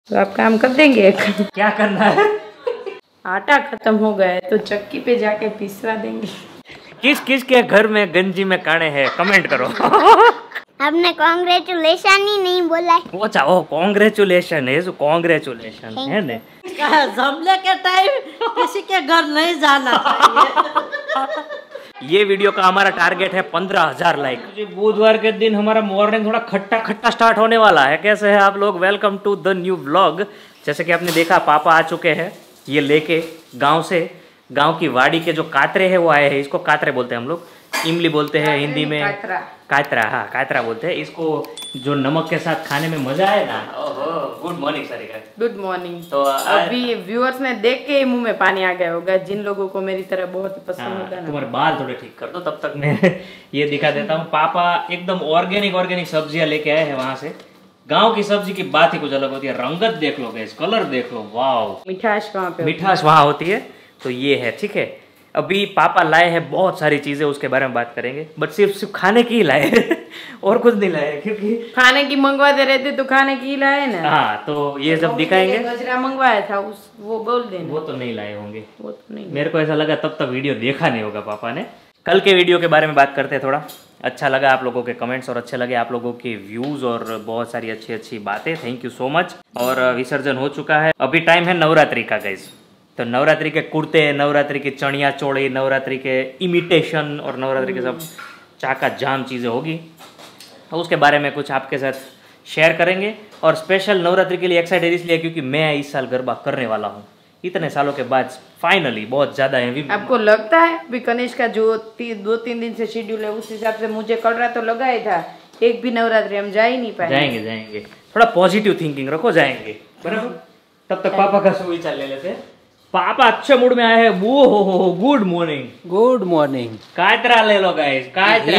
तो आप काम कर देंगे। क्या करना है? आटा खत्म हो गया है तो चक्की पे जाके पिसवा देंगे। किस किस के घर में गंजी में काने हैं कमेंट करो। आपने कांग्रेचुलेशन ही नहीं बोला है। वो चाहो कांग्रेचुलेशन है, जो कांग्रेचुलेशन है ने। जमले के टाइम किसी के घर नहीं जाना चाहिए। ये वीडियो का हमारा टारगेट है 15,000 लाइक। बुधवार के दिन हमारा मॉर्निंग थोड़ा खट्टा खट्टा स्टार्ट होने वाला है। कैसे है आप लोग? Welcome to the new vlog. जैसे कि आपने देखा पापा आ चुके हैं ये लेके गांव से। गांव की वाड़ी के जो कातरे हैं वो आए हैं। इसको कातरे बोलते हैं हम लोग, इमली बोलते हैं हिंदी में, कातरा। हाँ कातरा बोलते हैं इसको। जो नमक के साथ खाने में मजा आए ना। ओहो good morning Sarika. Good morning. तो अभी व्यूअर्स ने देख के मुंह में पानी आ गया होगा, जिन लोगों को मेरी तरह बहुत पसंद होता है ना। तुम्हारे बाल थोड़े ठीक कर दो तब तक मैं ये दिखा देता हूँ। पापा एकदम ऑर्गेनिक सब्जियां लेके आए हैं वहां से। गांव की सब्जी की बात ही कुछ अलग होती है। रंगत देख लो गैस, कलर देख लो, वाव। मिठास वहाँ पे, मिठास वहाँ होती है। तो ये है, ठीक है। अभी पापा लाए हैं बहुत सारी चीजें, उसके बारे में बात करेंगे। बट सिर्फ खाने की ही लाए और कुछ नहीं लाए, क्योंकि खाने की मंगवाते रहते तो खाने की ही लाए ना। हाँ तो ये जब दिखाएंगे। गजरा मंगवाया था वो बोल देना। वो तो नहीं लाए होंगे, वो तो नहीं। मेरे को ऐसा लगा तब तक वीडियो देखा नहीं होगा पापा ने। कल के वीडियो के बारे में बात करते हैं थोड़ा। अच्छा लगा आप लोगों के कमेंट्स और अच्छे लगे आप लोगों के व्यूज और बहुत सारी अच्छी बातें। Thank you so much. और विसर्जन हो चुका है। अभी टाइम है नवरात्रि का गाइस। तो नवरात्रि के कुर्ते, नवरात्रि की चणिया चोली, नवरात्रि के इमिटेशन और नवरात्रि के सब चाका जाम चीज़ें होगी। तो उसके बारे में कुछ आपके साथ शेयर करेंगे। और स्पेशल नवरात्रि के लिए एक्साइटेड इसलिए क्योंकि मैं इस साल गरबा करने वाला हूँ। इतने सालों के बाद फाइनली बहुत ज़्यादा है। आपको लगता है भी कनिष्क का जो 2-3 दिन से शेड्यूल है उस हिसाब से मुझे कल रात तो लगा ही था एक भी नवरात्रि हम जा ही नहीं पाए। जाएंगे। थोड़ा पॉजिटिव थिंकिंग रखो, जाएंगे बराबर। तब तक पापा का सुविचार ले लेते हैं। पापा अच्छे मूड में आए हैं। वो हो गुड मॉर्निंग। Good morning. कातरा ले लो गाइस, कातरा।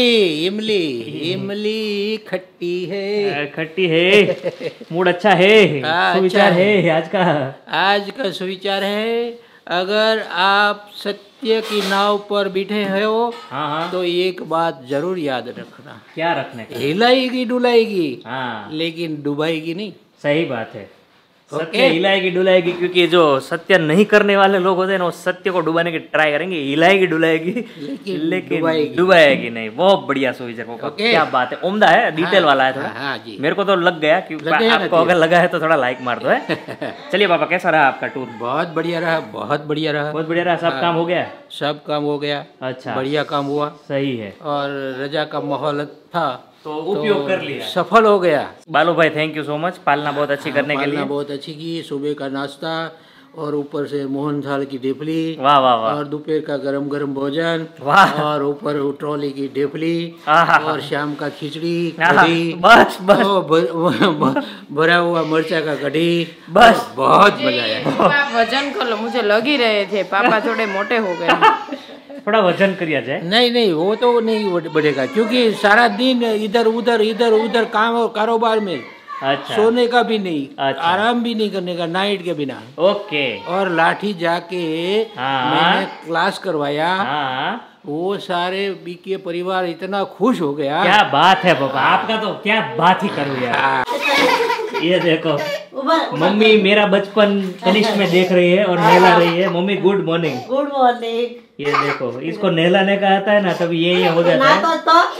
इमली खट्टी है। खट्टी है। मूड अच्छा है। सुविचार है आज का सुविचार है, अगर आप सत्य की नाव पर बैठे हो हाँ। तो एक बात जरूर याद रखना। क्या रखने का? हिलाएगी डुलाएगी हाँ, लेकिन डुबाएगी नहीं। सही बात है। सत्य हिलाएगी डुलाएगी, क्योंकि जो सत्य नहीं करने वाले लोग होते हैं ना वो सत्य को डुबाने की ट्राई करेंगे। हिलाएगी डुलाएगी लेकिन डुबाएगी नहीं। बहुत बढ़िया सुविचार। क्या बात है, उम्दा है, डिटेल वाला है थोड़ा। हाँ जी, मेरे को तो लग गया। क्योंकि आपको अगर लगा है तो थोड़ा लाइक मार दो है। चलिए पापा, कैसा रहा आपका टूर? बहुत बढ़िया रहा। बहुत बढ़िया रहा। सब काम हो गया? सब काम हो गया। अच्छा, बढ़िया काम हुआ। सही है। और रजा का माहौल था तो उपयोग कर लिया, सफल हो गया। बालू भाई थैंक यू सो मच। पालना बहुत अच्छी करने के लिए। बहुत अच्छी की। सुबह का नाश्ता और ऊपर से मोहन थाल की ढेपली। वाह। और दोपहर का गरम भोजन। वाह। और ऊपर ट्रॉली की ढेपली। और शाम का खिचड़ी, बस भरा हुआ मिर्चा का कढ़ी। बस बहुत मजा आया। आप वजन कर लो, मुझे लग ही रहे थे पापा थोड़े मोटे हो गए। थोड़ा वजन करिया जाए। नहीं वो तो नहीं बढ़ेगा, क्योंकि सारा दिन इधर उधर काम और कारोबार में। अच्छा। सोने का भी नहीं। अच्छा। आराम भी नहीं करने का नाइट के बिना। ओके। और लाठी जाके मैंने क्लास करवाया। वो सारे बीके परिवार इतना खुश हो गया। क्या बात है पापा, आपका तो क्या बात ही करूँ यार। ये देखो मम्मी मेरा बचपन कनिष्क में देख रही है और नहला रही है। Mummy good morning. Good morning. ये देखो इसको नहलाने का आता है ना, तभी ये हो जाता है।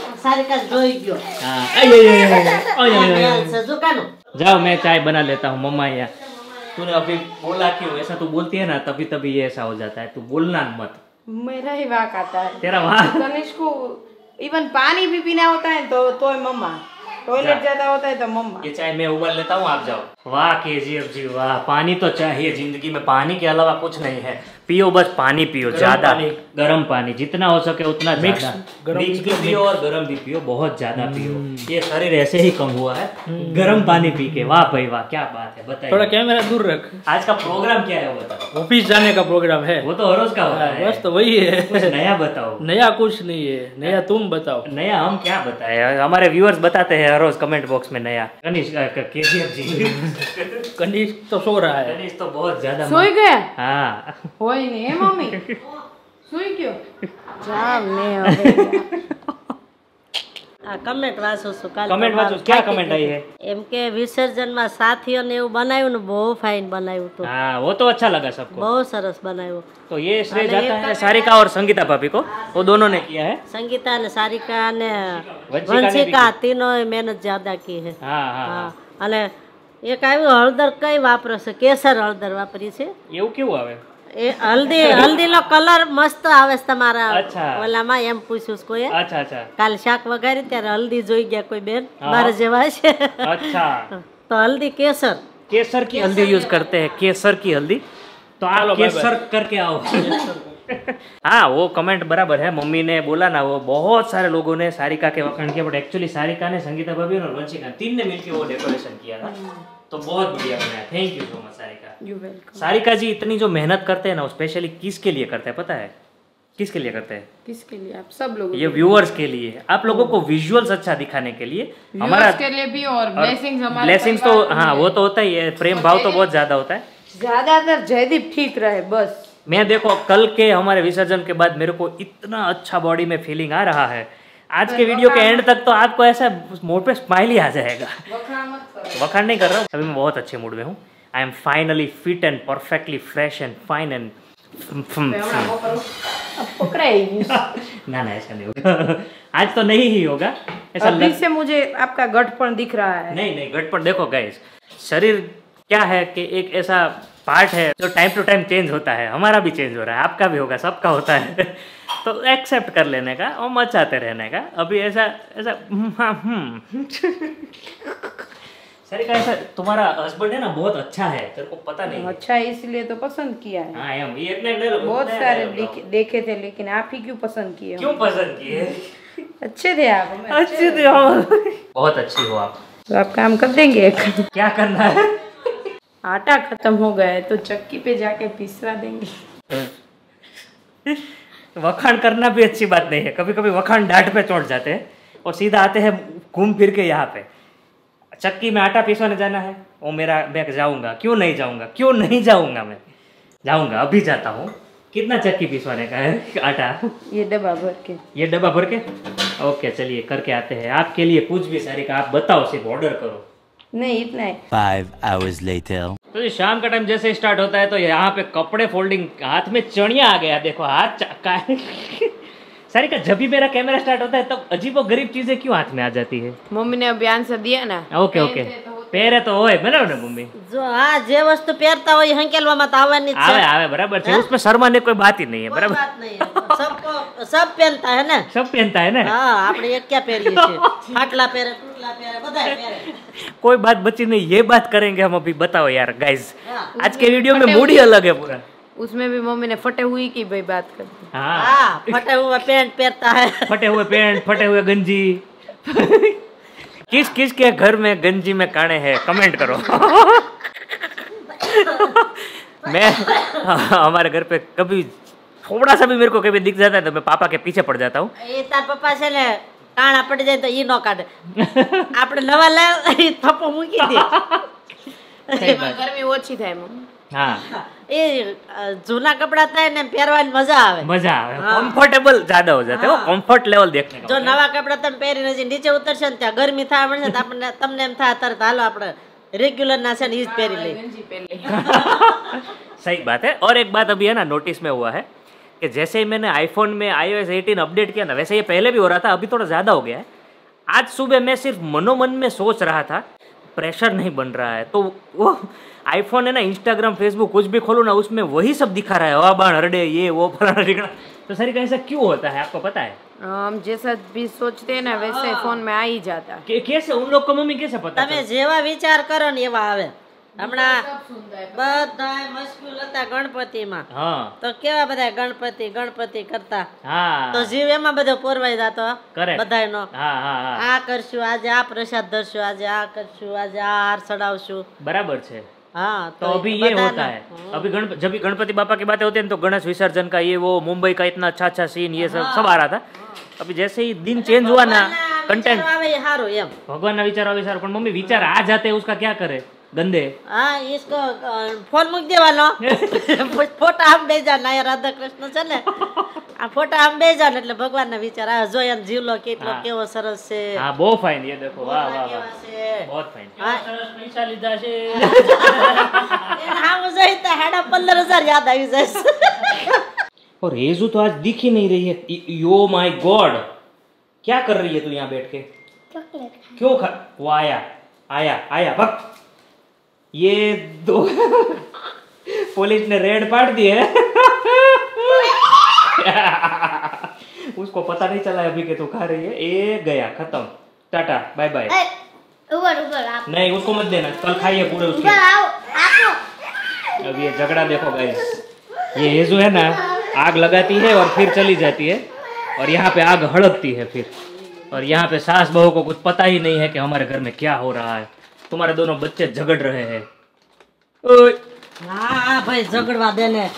जाओ मैं चाय बना लेता हूँ मम्मा। यार तूने अभी बोला क्यों ऐसा? तू बोलती है ना तभी ये ऐसा हो जाता है। तू बोलना मत। मेरा ही वाक आता है। तेरा वाक? कनिष्क को इवन पानी भी पीना होता है तो मम्मा, टॉयलेट जाता होता है तो मम्मा। ये चाय मैं उबाल लेता हूँ, आप जाओ। वाह केजीएफ जी वाह। पानी तो चाहिए जिंदगी में, पानी के अलावा कुछ नहीं है। पियो बस पानी पियो, ज्यादा गर्म पानी जितना हो सके उतना मिक्स भी पियो और गर्म भी पियो, बहुत ज्यादा पियो। ये शरीर ऐसे ही कम हुआ है गर्म पानी पी के। वाह भाई वाह, क्या बात है। बताइए, थोड़ा कैमरा दूर रख। आज का प्रोग्राम क्या है वो बताओ। ऑफिस जाने का प्रोग्राम है। वो तो हर रोज का होता है। बस तो वही है। कुछ नया बताओ। नया कुछ नहीं है, नया तुम बताओ। नया हम क्या बताए, हमारे व्यूअर्स बताते हैं हर रोज कमेंट बॉक्स में नया। केजीएफ जी कनिष्क तो सो रहा है। कनिष्क तो बहुत ज्यादा सोई गया। हाँ हो ही नहीं है मम्मी। सोई क्यों? जाम नहीं આ કમેન્ટ વાંચું છું કાલે કમેન્ટ વાંચો, ક્યાં કમેન્ટ आई है? એમ કે વિસર્જનમાં સાથીઓને એવું બનાવ્યું ને બહુ ફાઇન બનાવ્યું હતું, हाँ वो तो अच्छा लगा सबको। બહુ સરસ બનાવ્યું। तो ये श्रेय जाता है सारिका और संगीता भाभी को, वो दोनों ने किया है। સંગીતા ને સારિકા ને વંશિકા ને વંશિકા तीनों મહેનત જ્યાદા की है। हाँ हाँ હા અને એક આવ્યું હળદર કઈ વાપરે છે, કેસર હળદર વાપરી છે। એવું કેવું આવે? એ હલ્દીનો કલર મસ્ત આવે છે તમારા અચ્છા। ઓલામાં, એમ પૂછ્યું છે કોઈએ। अच्छा अच्छा કાલે શાક વઘારી ત્યારે હલ્દી જોઈ ગયા કોઈ બેન મારા જેવા છે, अच्छा। તો હલ્દી કેસર केसर की हल्दी यूज करते हैं, केसर की हल्दी। तो आप केसर करके आओ। हाँ वो कमेंट बराबर है, मम्मी ने बोला ना, वो बहुत सारे लोगों ने सारिका के वखाण किया, बट एक्चुअली सारिका ने, संगीता भाभी और वंशिका तीन ने मिलकर वो डेकोरेशन किया था, तो बहुत बढ़िया बनाया। Thank you so much Sarika. You welcome. Sarika ji इतनी जो मेहनत करते हैं ना, वो स्पेशली किसके लिए करते हैं पता है? किसके लिए करते हैं? किसके लिए? आप सब लोग ये व्यूअर्स के लिए, आप लोगों को विजुअल्स अच्छा दिखाने के लिए, हमारा के लिए भी, और ब्लेसिंग्स हमारे ब्लेसिंग्स तो हाँ वो तो होता ही है, प्रेम भाव तो बहुत ज्यादा होता है। ज्यादातर जयदीप ठीक रहे बस। मैं देखो कल के हमारे विसर्जन के बाद मेरे को इतना अच्छा बॉडी में फीलिंग आ रहा है, आज के वीडियो के एंड तक तो आपको ऐसा मुंह पे स्माइल ही आ जाएगा। वखाण नहीं कर रहा हूँ, अभी मैं बहुत अच्छे मूड में हूँ। I am finally fit and perfectly fresh and fine and ना ना ऐसा नहीं होगा। आज तो नहीं ही होगा ऐसा। अभी से मुझे आपका गठपन दिख रहा है। नहीं नहीं गठपन देखो गाइस, शरीर क्या है कि एक ऐसा पार्ट है जो टाइम टू टाइम चेंज होता है, हमारा भी चेंज हो रहा है, आपका भी होगा, सबका होता है। तो एक्सेप्ट कर लेने का और मचाते रहने का। अभी ऐसा ऐसा सारिका ऐसा तुम्हारा हस्बैंड है ना बहुत अच्छा है, तेरे को पता नहीं? अच्छा है इसलिए तो पसंद किया है। हाँ एम ये इतने ले लो, बहुत सारे देखे थे, लेकिन आप ही क्यों पसंद किए? क्यों पसंद किए? अच्छे थे आप, हमें अच्छे थे आप, बहुत अच्छी हो आप। तो आप काम कर देंगे? क्या करना है? आटा खत्म हो गया है तो चक्की पे जाके पिसवा देंगे। वखाण करना भी अच्छी बात नहीं है, कभी कभी वखाण डांट पे चढ़ जाते हैं और सीधा आते हैं घूम फिर के यहाँ पे। चक्की में आटा पीसवाने जाना है, वो मेरा मैं जाऊंगा, क्यों नहीं जाऊंगा, क्यों नहीं जाऊंगा, मैं जाऊंगा, अभी जाता हूँ। कितना चक्की पीसवाने का है आटा? ये डब्बा भर के। ये डब्बा भर के? ओके चलिए करके आते हैं। आपके लिए कुछ भी सारिका आप बताओ, सिर्फ ऑर्डर करो। नहीं इतना है। 5 hours later. तो ये शाम का टाइम जैसे स्टार्ट होता है तो यहाँ पे कपड़े फोल्डिंग, हाथ में चढ़िया आ गया, देखो हाथ का है। सारिका जब भी मेरा कैमरा स्टार्ट होता है तब अजीबो गरीब चीजें क्यों हाथ में आ जाती है? मम्मी ने अभी आंसर दिया ना। ओके ओके પહેરે તો હોય બરાબર ને મમ્મી? જો હા જે વસ્તુ પહેરતા હોય હંકેલવામાં તો આવવાની જ છે। આવે આવે બરાબર છે, उसमें शर्माने कोई बात ही नहीं है, કોઈ बराबर? વાત નહીં है। सबको सब पहनता है ना। सब पहनता है ना। હા આપણે એક ક્યાં પહેરીએ છીએ, ફાટલા પહેરે, ટૂટલા પહેરે, બધાય પહેરે। कोई बात बची नहीं, ये बात करेंगे हम अभी। बताओ यार गाइस, आज के वीडियो में मूड ही अलग है पूरा। उसमें भी मम्मी ने फटे हुई की भाई बात कर दी। हाँ હા ફટે હુआ પેન્ટ પહેરता है। फटे हुए पैंट, फटे हुए गंजी। किस किस के घर में गंजी में काने हैं, कमेंट करो। मैं हमारे घर पे कभी थोड़ा सा भी मेरे को कभी दिख जाता है तो मैं पापा के पीछे पड़ जाता हूँ। એ તાર પપ્પા છે ને કાણા પડી જાય તો ઈ નો કાઢે, આપણે નવા લાવ થપ્પો મૂકી દે। गर्मी ओછી થાય मम्मी। हाँ એ જૂના કપડા થાય ને પહેરવાની મજા આવે। मजा आवे, कंफर्टेबल ज्यादा हो जाते हो, कंफर्ट लेवल देखने का। જો નવા કપડા તમે પહેરીને જે નીચે ઉતરશે ને ત્યાં ગરમી થવા મળશે તો આપણને તમને એમ થાય તરત હાલો આપણે રેગ્યુલર ના છે ને ઈ જ પહેરી લઈએ। सही बात है। और एक बात अभी है ना नोटिस में हुआ है कि जैसे ही मैंने आईफोन में iOS 18 अपडेट किया ना, वैसे ये पहले भी हो रहा था, अभी थोड़ा ज़्यादा हो गया है। आज सुबह मैं सिर्फ मनोमन में सोच रहा था, प्रेशर नहीं बन रहा है, तो वो आईफोन है ना, इंस्टाग्राम फेसबुक कुछ भी खोलो ना, उसमें वही सब दिखा रहा है, हवा बाण हरडे, ये वो फलाना ढिकना। तो सारिका ऐसा क्यों होता है, आपको पता है? हम जैसा भी सोचते हैं ना वैसे फोन में आ ही जाता है। कैसे उन लोग को मम्मी कैसे पता તમે જેવા વિચાર કરો ને એવા આવે। હમણાં બધા મુશ્કેલ હતા ગણપતિમાં, हाँ તો કેવા બધા ગણપતિ ગણપતિ કરતા, हाँ તો જીવ એમાં બધો પોરવાઈ જતો Correct. બધાયનો। हाँ हाँ हाँ આ કરશું આજે, આ પ્રસાદ ધરશું આજે, આ કરશું આજે, આ હાર ચડાવશું। बराबर है। हाँ तो अभी ये होता है, अभी जब भी गणपति बापा की बातें होती है तो गणेश विसर्जन का ये वो मुंबई का इतना अच्छा अच्छा सीन ये सब आ रहा था। अभी जैसे ही दिन चेंज हुआ ना, कंटेंट આવે એ સારું એમ। भगवान ना विचार आवे सारा, पण मम्मी विचार आ जाते हैं उसका क्या करे? गंदे હા इसको ફોન મૂકી દેવાનો ફોટા આમ બેજાના રાધા કૃષ્ણ છે ને આ ફોટા આમ બેજાના એટલે ભગવાનના વિચાર આ જો એમ જીવલો કેટલો કેવો સરસ છે हाँ बहुत फाइन ये देखो वाह वाह કેવા वाह છે बहुत फाइन સરસ પૈસા લીધા છે હા જોઈ તો 15,000 યાદ આવી જાય और रेजू तो आज दिख ही नहीं रही है यो माय गॉड क्या कर रही है तू यहाँ बैठ के चॉकलेट क्यों खा वो आया आया आया भग ये दो पुलिस ने रेड पाट दी है उसको पता नहीं चला अभी के तू खा रही है ये गया खत्म टाटा बाय बाय ऊपर ऊपर आप नहीं उसको मत देना कल खाइए पूरे ऊपर उसके आओ आपको अब ये झगड़ा देखो गाइस ये हेजू है ना आग लगाती है और फिर चली जाती है और यहाँ पे आग हड़कती है फिर और यहाँ पे सास बहू को कुछ पता ही नहीं है कि हमारे घर में क्या हो रहा है तुम्हारे दोनों बच्चे झगड़ रहे हैं ओए હા હા ભાઈ ઝઘડવા દે ને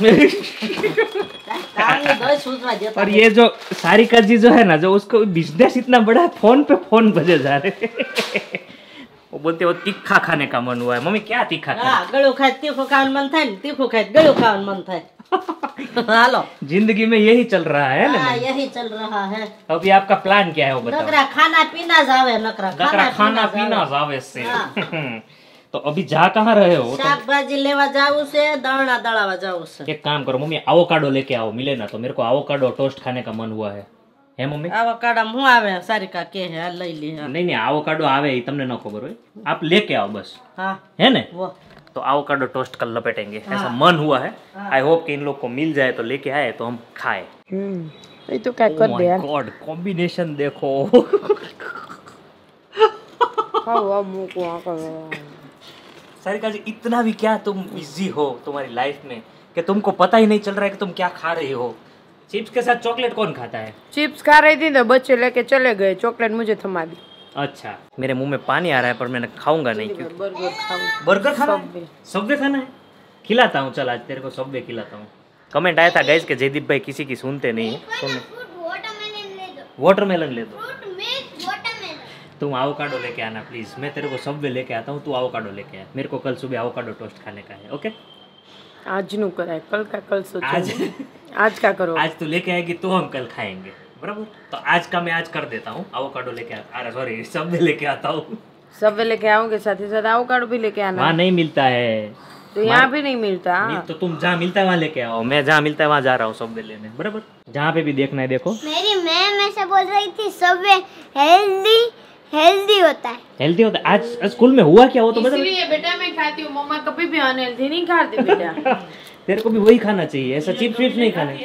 કાંઈ દોય સૂઝવા દેતા और ये जो सारिका जी जो है ना जो उसको बिजनेस इतना बड़ा है फोन पे फोन बजे जा रहे हैं वो बोलते वो तीखा खाने का मन हुआ है मम्मी क्या तीखा હા खाना ગળું ખાય તીખું ખાવાનું મન થાય ને તીખું ખાય ગળું ખાવાનું મન થાય હાલો जिंदगी में यही चल रहा है ना હા यही चल रहा है अभी आपका प्लान क्या है वो बताओ નકરા ખાના પીના જ આવે નકરા नकरा खाना पीना जावे से तो अभी जा कहाँ रहे हो શાકભાજી લેવા જાવું છે દાણા દળાવા જાવું છે एक काम करो मम्मी आवोकाडो लेके आओ मिले ना तो मेरे को आवोकाडो टोस्ट खाने का मन हुआ है मम्मी આવા કાડામાં હું આવે સારિકા કે હે આ લઈ લે नहीं नहीं आवोकाडो आवे ही तमने न खबर हो आप लेके आओ बस હા है ना वो तो आवोकाडो टोस्ट कल लपेटेंगे ऐसा मन हुआ है आई होप कि इन लोग को मिल जाए तो लेके आए तो हम खाए એ તો કાંઈ કરી દે યાર गॉड कॉम्बिनेशन देखो ખાવ આ મૂકું આ કરો सारिका जी इतना भी क्या तुम बिजी हो तुम्हारी लाइफ में कि तुमको पता ही नहीं चल रहा है कि तुम क्या खा रही हो चिप्स के साथ चॉकलेट कौन खाता है चिप्स खा रही थी तो बच्चे लेके चले गए चॉकलेट मुझे थमा दी अच्छा मेरे मुंह में पानी आ रहा है पर मैंने खाऊंगा नहीं क्यों बर्गर खाऊं बर्गर खाना है सबवे खाना है खिलाता हूँ चल आज तेरे को सबवे खिलाता हूँ कमेंट आया था गाइस कि जयदीप भाई किसी की सुनते नहीं है सुन वाटरमेलन ले दो वाटरमेलन ले दो फ्रूट में वाटरमेलन तुम आवोकाडो लेके आना प्लीज मैं तेरे को सबवे लेके आता हूँ तू आवोकाडो लेके आ मेरे को कल सुबह आवोकाडो टोस्ट खाने का है ओके आज नु कराए कल का कल सोचो आज आज का करो आज तू लेके आएगी तो हम कल खाएंगे बराबर तो आज का मैं आज कर देता हूँ आवोकाडो लेके अरे सॉरी सबवे लेके आता हूँ सब लेके आओगे साथ ही साथ आवोकाडो भी लेके आना वहाँ नहीं मिलता है तो यहाँ भी नहीं मिलता तो तुम जहाँ मिलता है वहाँ लेके आओ मैं जहाँ मिलता है वहाँ जा रहा हूँ सबवे लेने बराबर जहाँ पे भी देखना है देखो मेरी मैम ऐसे बोल रही थी सबवे हेल्दी हेल्दी होता है हेल्दी होता है आज स्कूल में हुआ क्या वो तो बता इसलिए बेटा मैं खाती हूँ मम्मा कभी भी अनहेल्दी नहीं खाती बेटा तेरे को भी वही खाना चाहिए ऐसा चिप्स विप्स नहीं खाने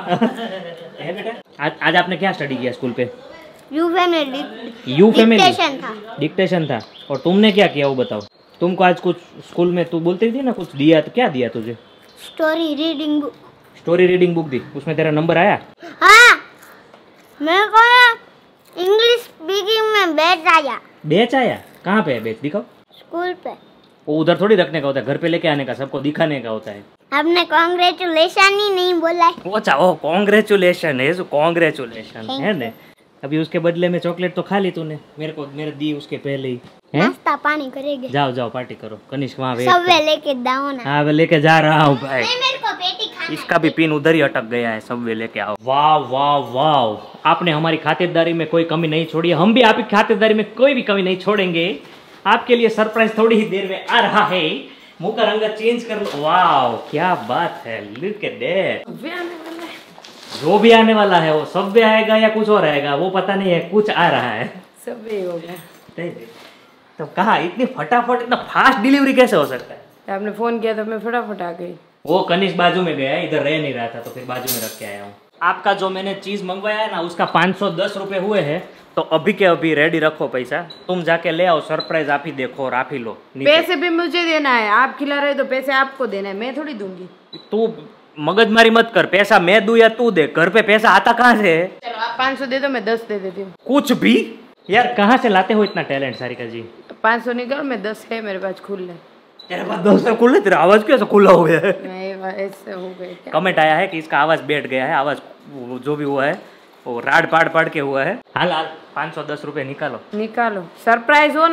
है बेटा आज आपने क्या स्टडी किया स्कूल पे you family you family dictation था डिक्टेशन था और तुमने क्या किया वो बताओ तुमको आज कुछ स्कूल में तू बोलती थी ना कुछ दिया तो क्या दिया तुझे story reading book story reading book दी उसमें तेरा नंबर आया हाँ मेरे को इंग्लिश स्पीकिंग में बैच आया बेच आया कहाँ पे है बेच दिखाओ स्कूल पे वो उधर थोड़ी रखने का होता है घर पे लेके आने का सबको दिखाने का होता है आपने कांग्रेचुलेशन ही नहीं बोला है अच्छा ओ कॉन्ग्रेचुलेशन है कॉन्ग्रेचुलेशन है ना अभी उसके बदले में चॉकलेट तो खा ली तूने मेरे दी उसके पहले ही हैं नाश्ता पानी करेंगे जाओ जाओ पार्टी करो कनिष्क वहाँ वेट सबवे लेके दाओ ना हाँ मैं लेके जा रहा हूँ भाई नहीं, मेरे को पेटी खाना इसका भी पिन उधर ही अटक गया है सब वे लेके आओ वाह वाह वाह आपने हमारी खातिरदारी में कोई कमी नहीं छोड़ी है हम भी आपकी खातिरदारी में कोई भी कमी नहीं छोड़ेंगे आपके लिए सरप्राइज थोड़ी ही देर में आ रहा है मुंह का रंग चेंज कर लो वाह क्या बात है लुक एट दैट जो भी आने वाला है वो सब भी आएगा या कुछ और आएगा वो पता नहीं है कुछ आ रहा है सब ये हो गया तो कहा इतनी फटाफट इतना फास्ट डिलीवरी कैसे हो सकता है आपने फोन किया तो मैं फटाफट आ गई वो कनिष्क बाजू में गया इधर रह नहीं रहा था तो फिर बाजू में रख के आया हूँ आपका जो मैंने चीज मंगवाया है ना उसका 510 रुपए हुए हैं तो अभी के अभी रेडी रखो पैसा तुम जाके ले आओ सरप्राइज आप ही देखो और आप ही लो नीचे। पैसे भी मुझे देना है आप खिला रहे हो तो पैसे आपको देना है मैं थोड़ी दूंगी तू मगजमारी मत कर पैसा मैं दूं या तू दे घर पे पैसा आता कहाँ से है चलो आप 500 दे दो मैं 10 दे देती हूँ कुछ भी यार कहाँ से लाते हो इतना टैलेंट सारिका जी 500 निकाल मैं 10 है मेरे पास खुल है तेरे पास 10 खुले तेरा आवाज कैसे खुला हो गया है नहीं ऐसे हो गए क्या कमेंट आया है कि इसका आवाज बैठ गया है आवाज जो भी हुआ है वो राड पाड़ पाड़ के हुआ है हाल 510 रुपए निकालो निकालो सरप्राइज हो ना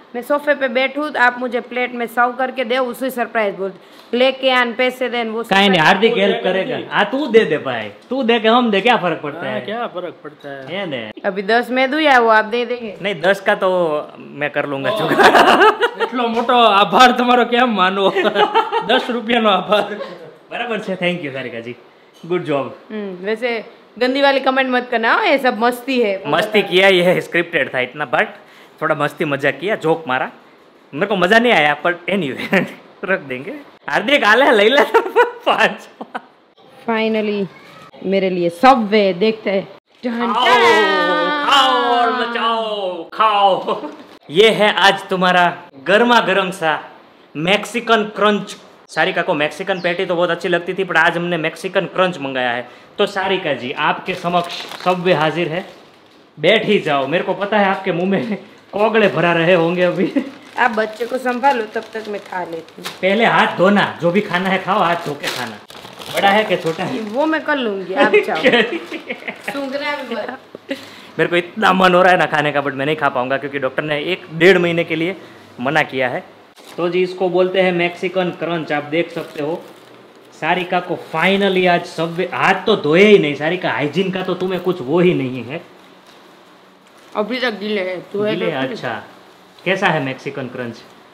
मैं सोफे पे बैठूँ आप मुझे प्लेट में सर्व करके दे, उसे सरप्राइज बोल लेके आन पैसे देन वो काहे नहीं, हार्दिक हेल्प करेगा। तू दे दे भाई, तू दे के हम दे, क्या फर्क पड़ता है? क्या फर्क पड़ता है? ये दे। अभी 10 मैं दूं या वो आप दे देंगे? नहीं 10 का तो मैं कर लूंगा जुगाड़। એટલો મોટો આભાર તમારો કેમ માનવો? 10 રૂપિયાનો આભાર। बराबर છે, thank you Sarika ji, good job. वैसे गंदी वाली कमेंट मत करना, ये सब मस्ती है। मस्ती किया, ये स्क्रिप्टेड था इतना, बट थोड़ा मस्ती मजाक किया, जोक मारा, मेरे को मजा नहीं आया, पर एनीवे रख देंगे। हार्दिक आले ले ले 5। फाइनली मेरे लिए सबवे देखते हैं। खाओ और मचाओ, खाओ। ये है आज तुम्हारा गर्मा गर्म सा मैक्सिकन क्रंच। सारिका को मैक्सिकन पैटी तो बहुत अच्छी लगती थी, पर आज हमने मैक्सिकन क्रंच मंगाया है। तो सारिका जी आपके समक्ष सबवे हाजिर है, बैठ ही जाओ। मेरे को पता है आपके मुंह में कोगले भरा रहे होंगे अभी। आप बच्चे को संभालो, तब तक मैं खा लेती हूँ। पहले हाथ धोना, जो भी खाना है खाओ, हाथ धो के खाना। बड़ा है कि छोटा है? वो मैं कर लूंगी, आप चाहो। सूंघना भी बड़ा। मेरे को इतना मन हो रहा है ना खाने का, बट मैं नहीं खा पाऊंगा क्योंकि डॉक्टर ने 1-1.5 महीने के लिए मना किया है। तो जी इसको बोलते हैं मैक्सिकन क्रंच। आप देख सकते हो सारिका को फाइनली आज सब, हाथ तो धोए ही नहीं। सारिका हाइजीन का तो तुम्हें कुछ वो ही नहीं है, अभी तक गिले है तो गिले। अच्छा कैसा है Mexican crunch?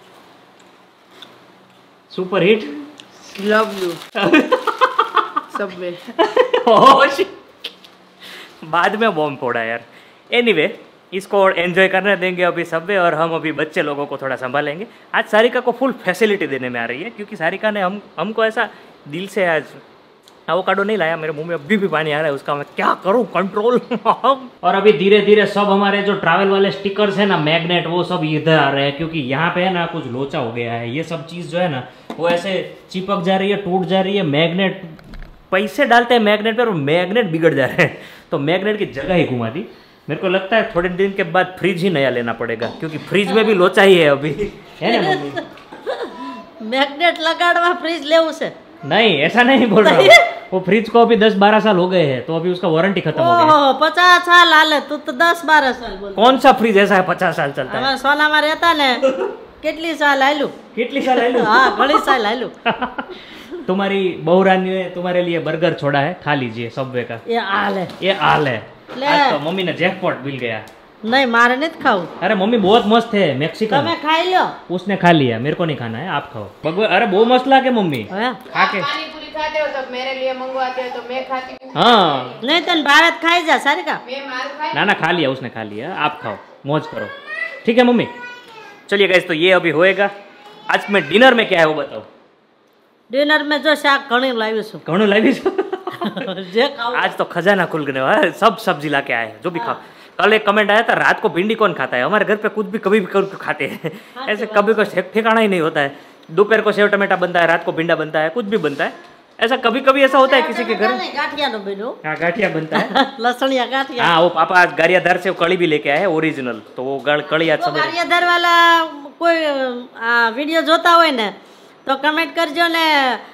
Super hit, love you Subway. बाद में बॉम्ब फोड़ा यार। एनीवे इसको एंजॉय करने देंगे अभी सबवे, और हम अभी बच्चे लोगों को थोड़ा संभालेंगे। आज सारिका को फुल फैसिलिटी देने में आ रही है, क्योंकि सारिका ने हमको ऐसा दिल से आज एवोकाडो नहीं लाया। मेरे मुंह में अभी भी पानी आ रहा है उसका, मैं क्या करूं कंट्रोल। और अभी धीरे धीरे सब हमारे जो ट्रैवल वाले स्टिकर्स है ना, मैग्नेट, वो सब इधर आ रहे हैं, क्योंकि यहाँ पे है ना कुछ लोचा हो गया है। ये सब चीज़ जो है ना वो ऐसे चिपक जा रही है, टूट जा रही है। मैग्नेट पैसे डालते हैं मैग्नेट पर, मैग्नेट बिगड़ जा रहे हैं, तो मैग्नेट की जगह ही घुमा दी। मेरे को लगता है थोड़े दिन के बाद फ्रिज ही नया लेना पड़ेगा, क्योंकि फ्रिज में भी लोचा ही है अभी, है ना मम्मी? मैग्नेट लगाड़वा फ्रिज लेવું છે? नहीं ऐसा नहीं बोल रहा हूँ, वो फ्रिज को अभी 10-12 साल हो गए हैं, तो अभी उसका वारंटी खत्म हो गया। ઓહો 50 साल हाले, तू तो 10-12 साल बोल। कौन सा फ्रिज ऐसा है 50 साल चलता है? हमारे सोनाમાં રહેતા ને કેટલી સાલ હાલ્યું? कितनी साल है? હા ઘણી साल હાલ્યું। तुम्हारी बहुरानी ने तुम्हारे लिए बर्गर छोड़ा है, खा लीजिए सबवे का। એ હાલે ये हाल है। ले। आज तो मम्मी ने जैकपॉट मिल गया। નહીં मारे नहीं खाऊं। अरे मम्मी बहुत मस्त है मैक्सिकन। તમે ખાઈ લ્યો। उसने खा लिया, मेरे को नहीं खाना है, आप खाओ। भगवान अरे बहुत मस्त लागे मम्मी, હવે खा के। पानी पूरी खाते हो तो मेरे लिए मंगवाते हो, तो मैं खाती हूँ। हाँ નહીં તને ભારત ખાઈ जा सारिका। मैं मार खाई। ना खा लिया, उसने खा लिया, आप खाओ, मौज करो। ठीक है मम्मी, चलिए गाइस, तो ये अभी होएगा। आज में डिनर में क्या है वो बताओ। डिनर में जो શાક ઘણી લાવ્યું છું। घणो लावी छो? જે ખાવું। आज तो खजाना खुल गया है, सब सब्जी ला के आए हैं, जो भी खाओ। कल एक कमेंट आया था, रात को भिंडी कौन खाता है? हमारे घर पे कुछ भी कभी भी खाते हैं, ऐसे कभी कोई ठिकाना ही नहीं होता है। दोपहर को सेव टमाटा बनता है, रात को भिंडा बनता है, कुछ भी बनता है, ऐसा कभी कभी ऐसा होता है किसी के घर। નહીં, ગાંઠિયાનું બન્યું। हाँ गाठिया बनता है। લસણિયા ગાંઠિયા। हाँ वो पापा आज गारियाधार से वो कड़ी भी लेके आए हैं ओरिजिनल, तो वो कड़ी आज सब। ગારિયાધાર વાળા કોઈ વિડીયો જોતા હોય ને તો કમેન્ટ કરજો ને,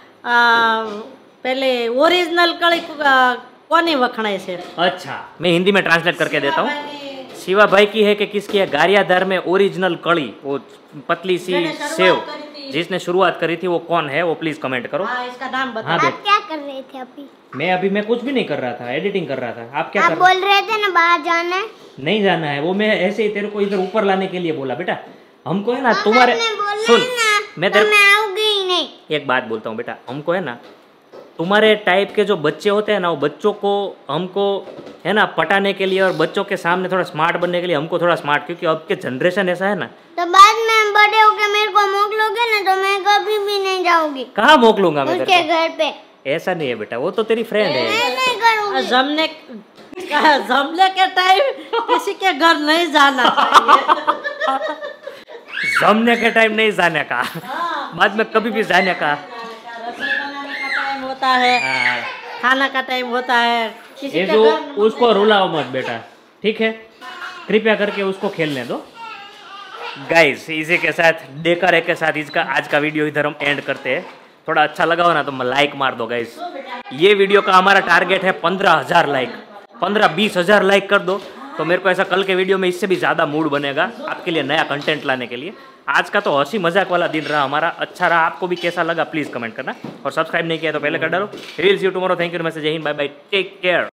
पहले ओरिजिनल कड़ी कोनी वखणाय छे। अच्छा मैं हिंदी में ट्रांसलेट करके देता हूँ। शिवा भाई की है कि किसकी है? गारियाधार में ओरिजिनल कड़ी, वो पतली सी सेव जिसने शुरुआत करी थी, वो कौन है? वो प्लीज कमेंट करो। हाँ, इसका नाम बताओ। हाँ आप क्या कर रहे थे अभी? मैं कुछ भी नहीं कर रहा था, एडिटिंग कर रहा था। आप क्या आप कर बोल रहे थे ना बाहर जाना है। नहीं जाना है, वो मैं ऐसे ही तेरे को इधर ऊपर लाने के लिए बोला। बेटा हमको है ना तुम्हारे, सुन मैं तेरे मैं आऊंगी ही नहीं। एक बात बोलता हूँ बेटा, हमको है ना तुम्हारे टाइप के जो बच्चे होते हैं ना, वो बच्चों को हमको है ना पटाने के लिए और बच्चों के सामने थोड़ा स्मार्ट बनने के लिए हमको थोड़ा स्मार्ट, क्योंकि अब के जनरेशन ऐसा है ना। तो बाद में बड़े होके मेरे को मोकलोगे ना तो मैं कभी भी नहीं जाऊंगी कहाँ मोकलूंगा मैं उसके तेरे को? घर पे। ऐसा नहीं है बेटा, वो तो तेरी फ्रेंड है। मैं नहीं करूंगी। जमने के टाइम किसी के घर नहीं जाना चाहिए। जमने के टाइम नहीं जाने का, बाद में कभी भी जाने का। रसोई बनाने का टाइम होता है, हाँ, खाना का टाइम होता है, किसी ये के जो घर उसको रुलाओ मत बेटा, ठीक है? कृपया करके उसको खेलने दो। गाइस इसी के साथ डेकर के साथ इसका आज का वीडियो इधर हम एंड करते हैं। थोड़ा अच्छा लगा हो ना तो लाइक मार दो गाइस। ये वीडियो का हमारा टारगेट है 15,000 लाइक, 15-20 हज़ार लाइक कर दो तो मेरे को ऐसा कल के वीडियो में इससे भी ज़्यादा मूड बनेगा आपके लिए नया कंटेंट लाने के लिए। आज का तो हंसी मजाक वाला दिन रहा हमारा, अच्छा रहा। आपको भी कैसा लगा प्लीज़ कमेंट करना, और सब्सक्राइब नहीं किया तो पहले कर डालो। Reels you tomorrow. Thank you, message, जय Hind, bye bye, take care.